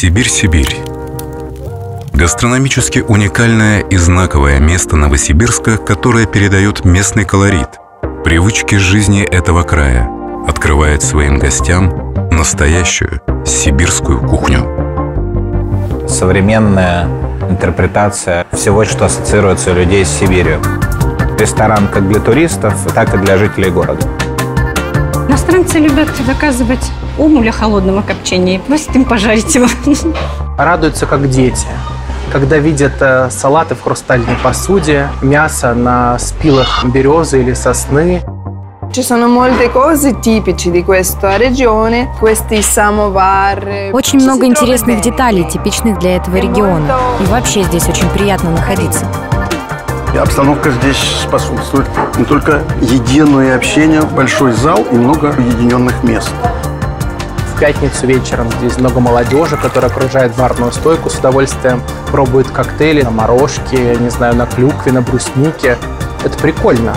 Сибирь. Гастрономически уникальное и знаковое место Новосибирска, которое передает местный колорит, привычки жизни этого края, открывает своим гостям настоящую сибирскую кухню. Современная интерпретация всего, что ассоциируется у людей с Сибирью. Ресторан как для туристов, так и для жителей города. Иностранцы любят заказывать ум для холодного копчения и просят им пожарить его. Радуются, как дети, когда видят салаты в хрустальной посуде, мясо на спилах березы или сосны. Ci sono molte cose tipiche di questa regione, questi samovar. Очень много интересных деталей, типичных для этого региона. И вообще здесь очень приятно находиться. И обстановка здесь способствует не только еде, но и общению. Большой зал и много уединенных мест. В пятницу вечером здесь много молодежи, которая окружает барную стойку, с удовольствием пробует коктейли на морожке, не знаю, на клюкве, на бруснике. Это прикольно.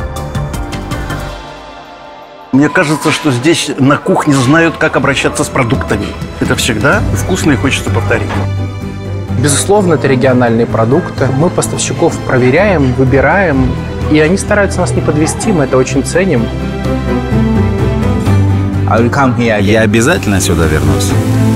Мне кажется, что здесь на кухне знают, как обращаться с продуктами. Это всегда вкусно и хочется повторить. Безусловно, это региональные продукты. Мы поставщиков проверяем, выбираем, и они стараются нас не подвести, мы это очень ценим. Я обязательно сюда вернусь.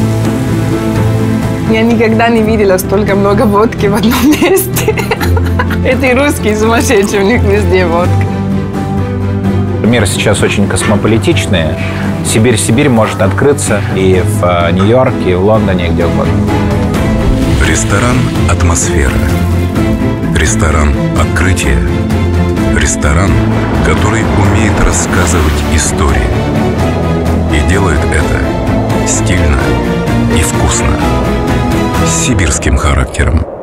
Я никогда не видела столько много водки в одном месте. Это и русские сумасшедшие, у них везде водка. Мир сейчас очень космополитичный. Сибирь может открыться и в Нью-Йорке, и в Лондоне, и где угодно. Ресторан «Атмосфера». Ресторан «Открытие». Ресторан, который умеет рассказывать истории. И делает это стильно и вкусно. С сибирским характером.